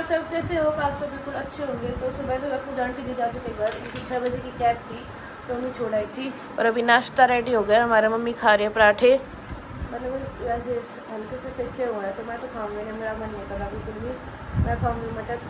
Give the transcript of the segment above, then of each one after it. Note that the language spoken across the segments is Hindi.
आप सब कैसे हो? आप सब बिल्कुल अच्छे होंगे। तो सुबह से वक्त आंटी जी जा चुके घर, उनकी 6 बजे की कैब थी तो उन्हें छोड़ आई थी। और अभी नाश्ता रेडी हो गया, हमारा मम्मी खा रही है पराठे, मतलब वैसे हल्के से सेके हुए हैं। तो मैं तो खाऊंगी नहीं, मेरा मन नहीं कर रहा बिल्कुल भी। मैं खाऊंगी मटर।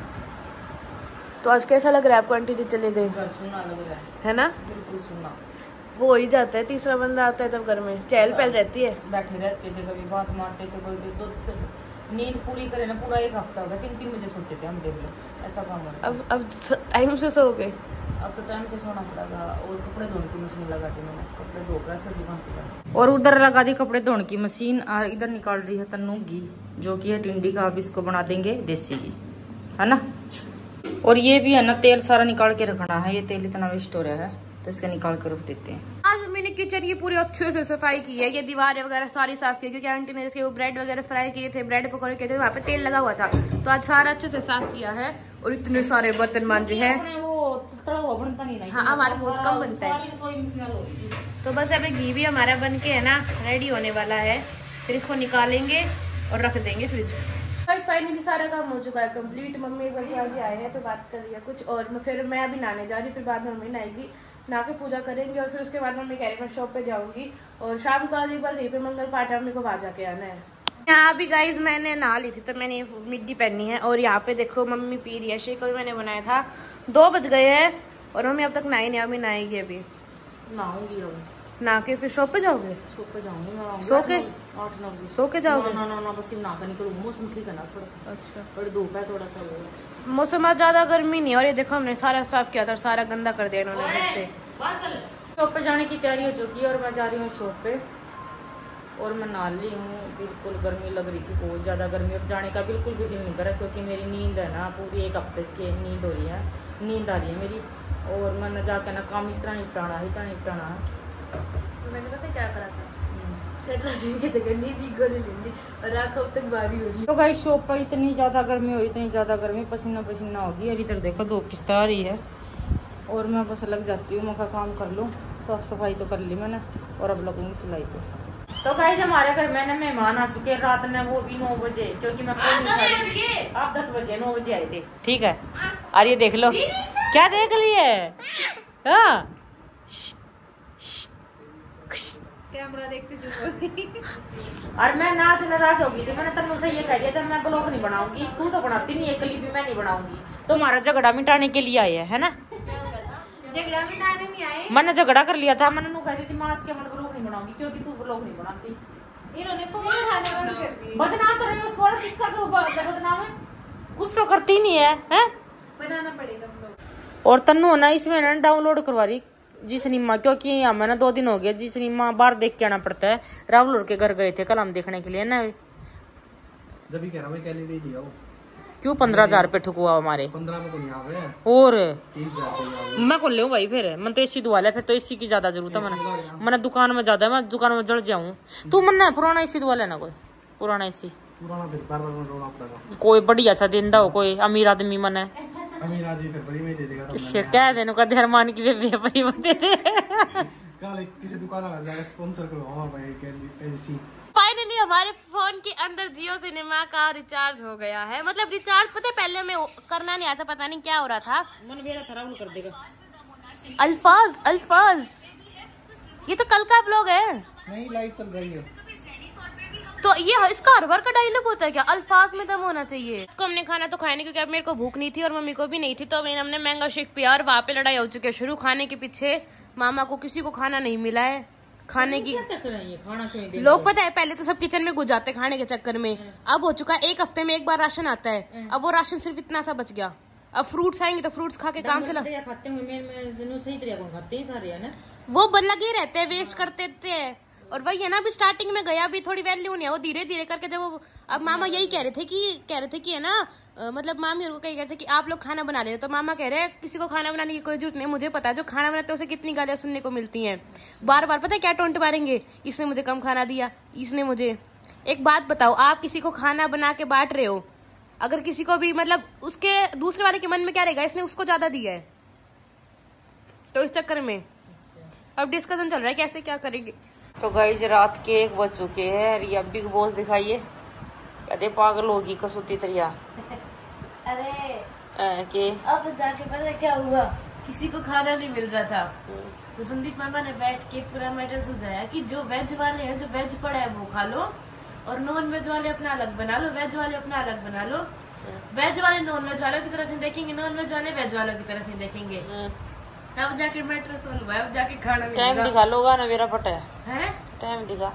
तो आज कैसा लग रहा है आपको? आंटी जी चले गए, सुना लग रहा है ना? बिल्कुल सुना। वो हो ही जाता है, तीसरा बंदा आता है तब घर में चहल पहल रहती है। बैठे रहते थे, कभी बात मारते थे, कोई नींद पूरी करे ना, पूरा एक हफ्ता हो गया 3-3 बजे सोते थे हम, देख लो ऐसा काम है। अब टाइम से सो गए। अब तो टाइम से सोना पड़ेगा। और कपड़े धोने की मशीन लगा दी मैंने, कपड़े धो कर फिर दुकान पे। और उधर लगा दी कपड़े धोने की मशीन, और इधर निकाल रही है तन्नू घी, जो कि है टिंडी का। अब इसको बना देंगे देसी घी, है ना। और ये भी है ना, तेल सारा निकाल के रखना है, ये तेल इतना वेस्ट हो रहा है तो इसका निकाल के रख देते हैं। आज मैंने किचन की पूरी अच्छे से सफाई की है, ये दीवारें वगैरह सारी साफ की, क्योंकि आंटी ने इसके वो ब्रेड वगैरह फ्राई किए थे, ब्रेड पकौड़े किए थे, वहाँ पे तेल लगा हुआ था। तो आज सारा अच्छे से साफ किया है। और इतने सारे बर्तन मांजे हैं। हाँ, हमारा बहुत कम बनता है। तो बस अभी घी भी हमारा बन के है ना रेडी होने वाला है, फिर इसको निकालेंगे और रख देंगे फ्रिज। फाइनली सारा काम हो चुका है कंप्लीट। मम्मी एक बार आज आए हैं तो बात कर लिया कुछ, और फिर मैं अभी नहाने जा रही, फिर बाद में मम्मी नहाएगी, नहा के पूजा करेंगे। और फिर उसके बाद मम्मी कह रही मैं शॉप पे जाऊंगी, और शाम को आज एक बार कहीं पे मंगल पाठ है, मम्मी को वहाँ जाके आना है। यहाँ भी गाइज मैंने नहा ली थी, तो मैंने मिड्डी पहनी है। और यहाँ पे देखो मम्मी पी रही है शेक, और मैंने बनाया था। 2 बज गए हैं और मम्मी अब तक नहाई नहीं, अभी नहाएगी। अभी नहाऊंगी, नहा के फिर शॉप पे जाओगे? शॉप पे जाऊंगी, सो के 8-9 बजे सो के जाओगे? ना बस नहा कर निकलूंगी। मौसम ठीक है ना थोड़ा सा, अच्छा, थोड़ी धूप है, थोड़ा सा मौसम आज ज्यादा गर्मी नहीं। और ये देखो हमने सारा साफ किया था, सारा गंदा कर दिया इन्होंने घर से। शॉप पे जाने की तैयारी हो चुकी है और मैं जा रही हूँ शॉप पे। और मैं नहा ली हूँ, बिल्कुल गर्मी लग रही थी, बहुत ज़्यादा गर्मी। और जाने का बिल्कुल भी दिल नहीं कर रहा, क्योंकि मेरी नींद है ना पूरी 1 हफ्ते की नींद हो रही है, नींद आ रही है मेरी। और मैंने जाकर ना काम इतना निपटाना है। तो मैंने पता क्या करा था, की जगह नींद की गोली ले ली और आँख अब तक बारी हो रही। तो गाइस शॉप पर इतनी ज़्यादा गर्मी हो रही, इतनी ज़्यादा गर्मी, पसीना पसीना होगी। और इधर देखो धूप किस तरह आ रही है, और मैं बस लग जाती हूँ, मैं का काम कर लूँ। साफ सफाई तो कर ली मैंने, और अब लगूंगी सिलाई पे। तो गाइस हमारे घर में ना मेहमान आ चुके हैं रात में, वो भी 9 बजे, क्योंकि मैं आप 10 बजे 9 बजे आए थे, ठीक है। और ये देख लो क्या देख लिए, कैमरा देखते चुप। और मैं नाराज हो गई थी। मैंने तन्नू से ये कह दिया था मैं ब्लॉग नहीं बनाऊंगी, तू तो बनाती नहीं, एक क्लिप भी मैं नहीं बनाऊंगी। तुम्हारा झगड़ा मिटाने के लिए आए है ना? झगड़ा मिटाने नहीं आए, मैंने झगड़ा कर लिया था। मैंने कह दी थी मैं आज के मैं ब्लॉग नहीं बनाऊंगी, क्योंकि तू ब्लॉग नहीं बनाती। इन्होंने फोन उठाने बंद कर दिए। बदनाम तो रही उसको, किसका तो बदनाम है, कुछ तो करती नहीं है, बनाना पड़ेगा ब्लॉग। और तन्नू ना इसमें ना डाउनलोड करवा रही जी सिनेमा, क्योंकि हमें ना 2 दिन हो गया जी सिनेमा बाहर देख के आना पड़ता है। राहुल के घर गए थे कल हम देखने के लिए ना, जब कह रहा मैं क्या ले दिया वो। क्यों 15,000 रुपये ठुकुआ हमारे 15 में कोई आ गया और 30,000 मैं खोल ले भाई, फिर मन तो एसी दुआ ले, फिर तो एसी की ज्यादा जरूरत है। मैंने दुकान में ज्यादा, मैं दुकान में जड़ जाऊँ। तू मन पुराना एसी दुआ लेना, कोई पुराना एसी, पुराना फिर बार-बार रोना पड़ेगा। कोई बढ़िया सा देंदा हो, कोई अमीर आदमी मन है, अमीर आदमी फिर बड़ी में दे देगा। तो क्या देने का धरमान की बेबे बड़ी में दे दे। कल किसी दुकान वाला जाकर स्पॉन्सर करवाओ भाई एसी। फाइनली हमारे फोन के अंदर जियो सिनेमा का रिचार्ज हो गया है। मतलब रिचार्ज पता है पहले हमें करना नहीं आता, पता नहीं क्या हो रहा था। मन मेरा खराब कर देगा। अल्फाज ये तो कल का ब्लॉग है। नहीं लाइव चल रही है। तो ये इसका हर बार का डायलॉग होता है क्या? अल्फाज में दम होना चाहिए। तो हमने खाना तो खाया नहीं, क्योंकि अब मेरे को भूख नहीं थी और मम्मी को भी नहीं थी। तो हमने मैंगो शेक पिया और वहाँ पे लड़ाई हो चुकी है शुरू। खाने के पीछे मामा को किसी को खाना नहीं मिला है खाने की। खाना लोग पता है पहले तो सब किचन में घुस जाते खाने के चक्कर में। अब हो चुका है 1 हफ्ते में 1 बार राशन आता है। अब वो राशन सिर्फ इतना सा बच गया। अब फ्रूट्स आएंगे तो फ्रूट्स खा के काम चला। खाते होंगे, वो लगे रहते हैं, वेस्ट करते थे। और वही है ना, अभी स्टार्टिंग में गया, अभी थोड़ी वैल्यू नहीं है, वो धीरे धीरे करके जब वो। अब मामा यही कह रहे थे कि है ना, मतलब मामी और को कह रहे थे कि आप लोग खाना बना ले। तो मामा कह रहे हैं किसी को खाना बनाने की कोई जरूरत नहीं, मुझे पता है जो खाना बनाते हैं उसे कितनी गालियां सुनने को मिलती हैं। बार बार पता है क्या टोंट मारेंगे, इसने मुझे कम खाना दिया, इसने मुझे। एक बात बताओ, आप किसी को खाना बना के बांट रहे हो, अगर किसी को भी मतलब उसके दूसरे वाले के मन में क्या रहेगा, इसने उसको ज्यादा दिया है। तो इस चक्कर में अब डिस्कशन चल रहा है कैसे क्या करेंगे। तो गाइस रात के 1 बज चुके हैं। रिया बिग बॉस दिखाइए, कहते पागल होगी कसूती तरिया। अरे के अब जाके पता क्या हुआ, किसी को खाना नहीं मिल रहा था, तो संदीप मामा ने बैठ के पूरा मैटर सुलझाया कि जो वेज वाले हैं, जो वेज पड़ा है वो खा लो, और नॉन वेज वाले अपना अलग बना लो, वेज वाले अपना अलग बना लो। वेज वाले नॉन वेज वालों की तरफ नहीं देखेंगे, नॉन वेज वाले वेज वालों की तरफ नहीं देखेंगे। अब जाके मैटर सोल्व हुआ, अब जाके खाना मिलेगा। टाइम दिखा लोगा ना मेरा पटा है, टाइम दिखा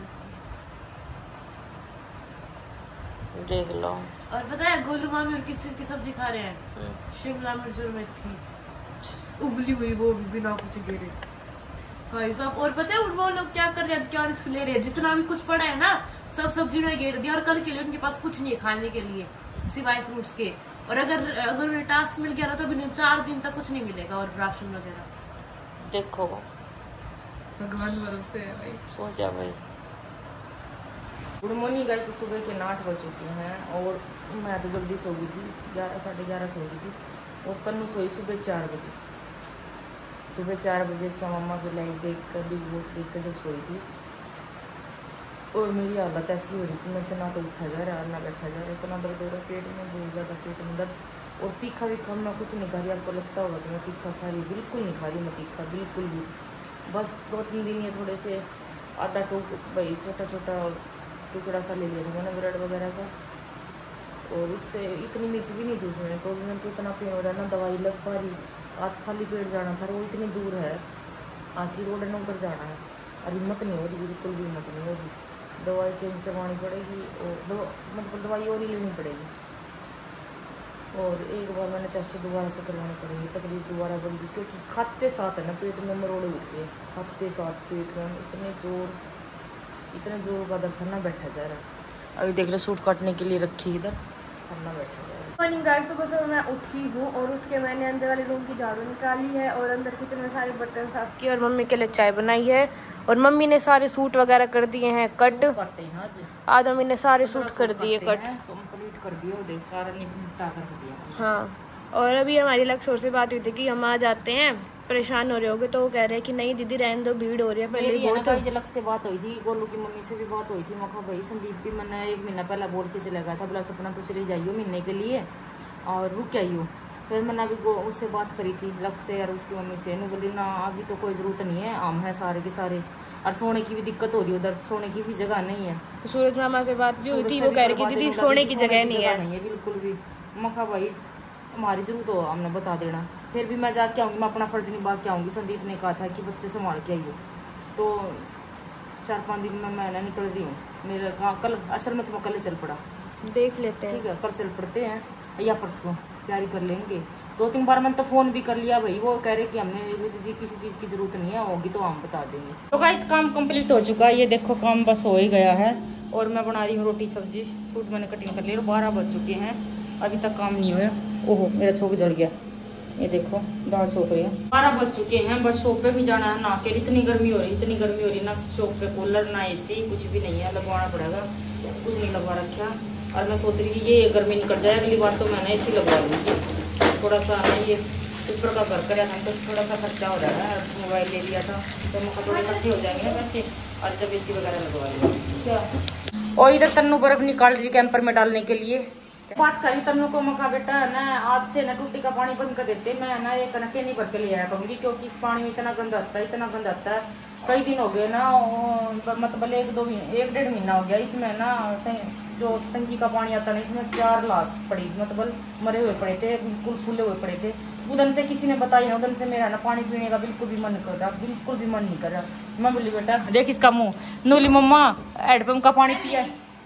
देख लो। और पता है गोलू मामी और किस चीज की सब्जी खा रहे हैं? शिमला मिर्च और मेथी उबली हुई, वो भी बिना कुछ गिरे भाई साहब। और पता है वो लोग क्या कर रहे हैं, क्या रिस्क ले रहे हैं, जितना भी कुछ पड़ा है ना सब सब्जी में घेर दिया, और कल के लिए उनके पास कुछ नहीं है खाने के लिए सिवाय फ्रूट्स के। और अगर उन्हें टास्क मिल गया ना तो भी 4 दिन तक कुछ नहीं मिलेगा, और राशन वगैरह। देखो भगवान भरोसे है भाई, सोचा भाई। गुड मॉर्निंग गाइस, तो सुबह के 8 बज चुके हैं और मैं तो जल्दी सो गई थी, 11 साढ़े 11 सो गई थी, और तन्नू सोई सुबह 4 बजे। सुबह 4 बजे इसका मम्मा की लाइव देख कर, बिग बॉस देख कर जब सोई थी, और मेरी हालत ऐसी हो रही थी, मैं से ना तो उठा जा रहा ना बैठा जा रहा, इतना दर्द हो रहा पेट में, बहुत ज़्यादा पेट में दर्द। और तीखा विखा मैं कुछ नहीं खा रही, आपको लगता होगा कि मैं तीखा खा रही, बिल्कुल नहीं खा रही मैं तीखा, बिल्कुल भी। बस 2-3 दिन ये थोड़े से आधा टूक भाई छोटा छोटा टुकड़ा सा ले लिया था मैंने ब्रेड वगैरह का, और उससे इतनी मिर्च भी नहीं थी उसमें, तो भी मेरे को इतना पेन हो रहा है ना, दवाई लग पा रही। आज खाली पेट जाना था, वो इतनी दूर है, आसी रोड है ना, उधर जाना है, और हिम्मत नहीं हो रही, बिल्कुल भी हिम्मत नहीं हो रही। दवाई चेंज करवानी पड़ेगी, और मतलब दवाई और ही लेनी पड़ेगी, और एक बार मैंने टेस्ट दोबारा से करवानी पड़ेगी, तकलीफ दोबारा बढ़ेगी, क्योंकि खाते साथ है ना पेट में मरोड़े उठते हैं, खाते साथ पेट में इतने जोर का दर्द ना बैठा जा रहा है। अभी देख लो सूट काटने के लिए रखी इधर, ना बैठा जा रहा है। मॉर्निंग गाइस, तो बस मैं उठी हूँ, और उठ के मैंने अंदर वाले रूम की झाड़ू निकाली है, और अंदर किचन में सारे बर्तन साफ किए, और मम्मी के लिए चाय बनाई है, और मम्मी ने सारे सूट वगैरह कर दिए हैं कट। आज मम्मी ने सारे सूट कर दिए कट, कंप्लीट कर दिया, देख सारा निपटा कर दिया। हाँ, और अभी हमारी लक्ष्य से बात हुई थी कि हम आ जाते हैं, परेशान हो रहे होगे, तो वो कह रहे हैं कि नहीं दीदी रहने दो, भीड़ हो रही है। पहले बहुत लक से बात हुई थी, गोलू की मम्मी से भी बात हुई थी, मैं कहा भाई संदीप भी मैंने 1 महीना पहले बोल के चला गया था, बोला सपना तो चले जाइयो महीने के लिए और रुक आइयो। फिर मैंने अभी उससे बात करी थी लक्ष्य से और उसकी मम्मी से, बोली ना अभी तो कोई ज़रूरत नहीं है, आम है सारे के सारे, और सोने की भी दिक्कत हो रही है उधर, सोने की भी जगह नहीं है। तो सूरज मामा से बात भी हुई थी, वो कह रही कि दीदी सोने की जगह नहीं है बिल्कुल भी। मैं कहा भाई हमारी जरूरत हो हमने बता देना, फिर भी मैं जाके आऊँगी, मैं अपना फर्ज निभा के आऊँगी। संदीप ने कहा था कि बच्चे संभाल के आइए, तो 4-5 दिन में मैं निकल रही हूँ। मेरे कल असल में तो मैं कल चल पड़ा, देख लेते हैं, ठीक है कल चल पड़ते हैं या परसों तैयारी कर लेंगे। 2-3 बार मैंने तो फ़ोन भी कर लिया भाई, वो कह रहे कि हमने दीदी किसी चीज़ की ज़रूरत नहीं है, होगी तो हम बता देंगे। तो गाइस काम कंप्लीट हो चुका है, ये देखो काम बस हो ही गया है, और मैं बना रही हूँ रोटी सब्जी। सूट मैंने कटिंग कर ली और 12 बज चुके हैं, अभी तक काम नहीं हुआ। ओहो मेरा छोक जल गया, ये देखो दाल छोक रही है। 12 बज चुके हैं, बस शॉप पे भी जाना है ना के, इतनी गर्मी हो रही ना शॉप पे कूलर ना एसी कुछ भी नहीं है, लगवाना पड़ेगा, कुछ नहीं लगवा रखा। और मैं सोच रही थी ये गर्मी निकल जाए, अगली बार तो मैंने एसी लगवा लूँगी, थोड़ा सा ना ये ऊपर का घर कराया था तो थोड़ा सा खर्चा हो रहा है, मोबाइल ले लिया था तो मैं थोड़े इकट्ठे हो जाएंगे ना पैसे, और जब एसी वगैरह लगवाएंगे। और इधर तन्नू बर्फ निकाल रही कैंपर में डालने के लिए। बात करी तन्नू को, मखा बेटा ना आज से ना टूटी का पानी बंद कर देते, मैं ना एक नके नहीं भर के ले आया करूँगी, क्योंकि इस पानी में इतना गंदा आता है, इतना गंदा आता है। कई दिन हो गए ना, मतलब 1-1.5 महीना हो गया इसमें ना, जो टंकी का पानी आता है इसमें 4 लाश पड़ी, मतलब मरे हुए पड़े थे, बिल्कुल फूले हुए पड़े थे। उधर से किसी ने बताया, उधर से मेरा ना पानी पीने का बिल्कुल भी मन कर रहा, बिल्कुल भी मन नहीं कर रहा। मैं बोली बेटा देख इसका मुँह, नूली मम्मा हैंडपंप का पानी पिया,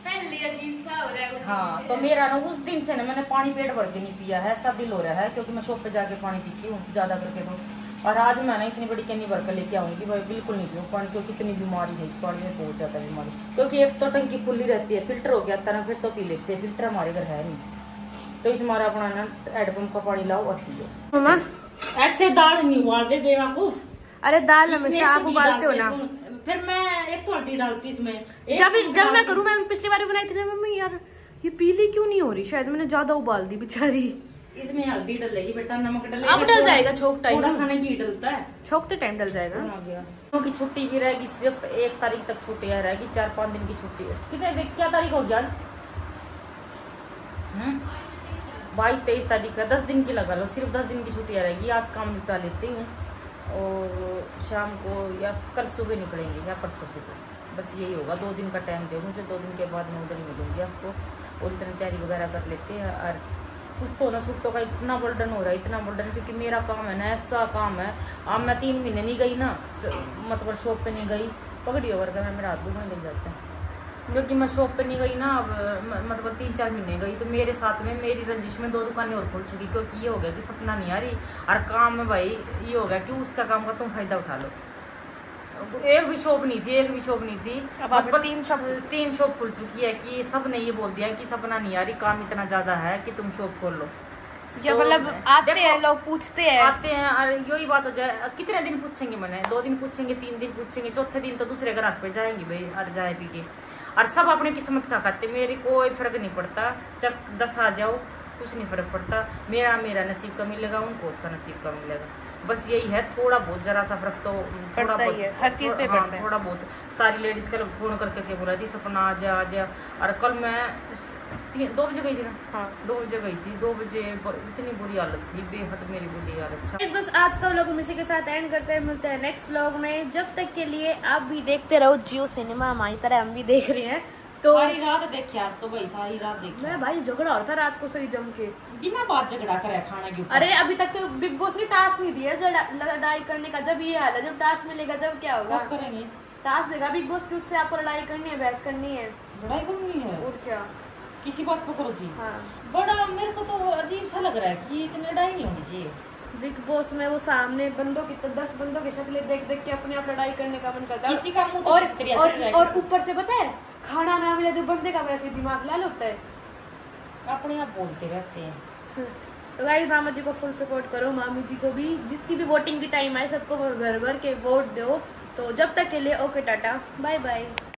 हाँ तो मेरा ना उस दिन से ना मैंने पानी पेट भर के नहीं पिया है, ऐसा दिल हो रहा है, क्योंकि मैं शॉप पे जाके पानी पीती हूँ ज़्यादा करके तो। और आज मैं ना इतनी बड़ी कैनी भर कर लेके आऊँगी भाई, बिल्कुल नहीं पीऊँ पानी, क्योंकि इतनी बीमारी है इस पानी में, बहुत ज़्यादा बीमारी, क्योंकि एक तो टंकी खुली रहती है, फिल्टर हो गया था ना, फिर तो पी लेते हैं, फिल्टर हमारे घर है नहीं, तो इस हमारा अपना ना हैंडपंप का पानी लाओ और पियो। मम्मा ऐसे दाल नहीं उबाल दे बेवकूफ, अरे दाल हमेशा आप उबालते हो ना, फिर मैं एक तो हल्दी डालती इसमें, जब मैं करूँ, मैं पिछली बार बनाई थी ना मम्मी, यार ये पीली क्यों नहीं हो रही, शायद मैंने ज्यादा उबाल दी बेचारी। इसमें हल्दी डलेगी बेटा, नमक डलेगा, अब डल जाएगा, छोक टाइम थोड़ा सा नहीं डलता है, छोक तो टाइम डल जाएगा। क्योंकि छुट्टी भी रहेगी, सिर्फ 1 तारीख तक छुट्टी रहेगी, 4-5 दिन की छुट्टी। कितने क्या तारीख हो गया? 22-23 तारीख का 10 दिन की लगा लो, सिर्फ 10 दिन की छुट्टियाँ रहेगी। आज काम निपटा लेती हूँ और शाम को या कल सुबह निकलेंगे या परसों सुबह, बस यही होगा। 2 दिन का टाइम दे मुझे, 2 दिन के बाद मैं उधर ही मिलूंगी आपको। और इतनी तैयारी वगैरह कर लेते हैं। और कुछ तो ना छुट्टों का इतना बर्डन हो रहा है, इतना बर्डन, क्योंकि मेरा काम है ना ऐसा काम है। अब मैं 3 महीने नहीं गई ना, मतलब शॉप पे नहीं गई, पकड़ी ओवर का मेरा हाथ दुखने लग जाता है, क्योंकि मैं शॉप पे नहीं गई ना। अब मतलब 3-4 महीने गई तो मेरे साथ में मेरी रंजिश में 2 दुकानें और खुल चुकी, क्योंकि ये हो गया कि सपना नहीं आ रही और काम में भाई ये हो गया कि उसका काम का तुम फायदा उठा लो। एक भी शॉप नहीं थी, मतलब 3 शॉप खुल चुकी है कि सब ने ये बोल दिया कि सपना नहीं आ रही, काम इतना ज्यादा है कि तुम शॉप खोल लो। तो मतलब आते हैं लोग, पूछते हैं और यही बात हो जाए, कितने दिन पूछेंगे, मैंने 2 दिन पूछेंगे, 3 दिन पूछेंगे, चौथे दिन तो दूसरे ग्राहक पे जाएंगे भाई, और जाए पी के। और सब अपनी किस्मत का खाते, मेरी कोई फर्क नहीं पड़ता, चक 10 आ जाओ कुछ नहीं फर्क पड़ता, मेरा नसीब का मिलेगा, उनको उसका नसीब का मिलेगा, बस यही है। थोड़ा बहुत जरा सा फर्क तो थोड़ा बहुत हर चीज पे पड़ता है। थोड़ा बहुत सारी लेडीज कल फोन करके के बोला थी सपना आ जा। और कल मैं 2 बजे गई थी ना, हाँ 2 बजे गई थी। 2 बजे इतनी बुरी हालत थी, बेहद मेरी बुरी हालत। बस आज का व्लॉग हम इसी के साथ एंड करते हैं, मिलते हैं नेक्स्ट व्लॉग में। जब तक के लिए आप भी देखते रहो जियो सिनेमा, हमारी तरह हम भी देख रहे हैं। तो सारी रात देखे आज तो भाई, सारी रात देखे मैं भाई, झगड़ा होता रात को सही जम के, बिना बात झगड़ा करे खाना के ऊपर। अरे अभी तक तो बिग बॉस ने टास्क नहीं दिया लड़ाई करने का। जब ये हाल है, जब टास्क मिलेगा जब क्या होगा, करेंगे टास्क देगा बिग बॉस की, उससे आपको लड़ाई करनी है, बहस करनी है, लड़ाई करनी है और क्या, किसी बात को करो जी। हाँ बड़ा मेरे को तो अजीब सा लग रहा है कि इतनी लड़ाई नहीं होनी चाहिए बिग बॉस में। वो सामने बंदों की 10 बंदों की शक्लें देख देख के अपने आप लड़ाई करने का मन करता है, किसी का मुंह और ऊपर से पता है खाना ना मिले जो बंदे का वैसे दिमाग लाल होता है, अपने आप बोलते रहते हैं। तो गाइस मामा जी को फुल सपोर्ट करो, मामी जी को भी, जिसकी भी वोटिंग की टाइम आए सबको भर भर के वोट दो। तो जब तक के लिए ओके टाटा बाय बाय।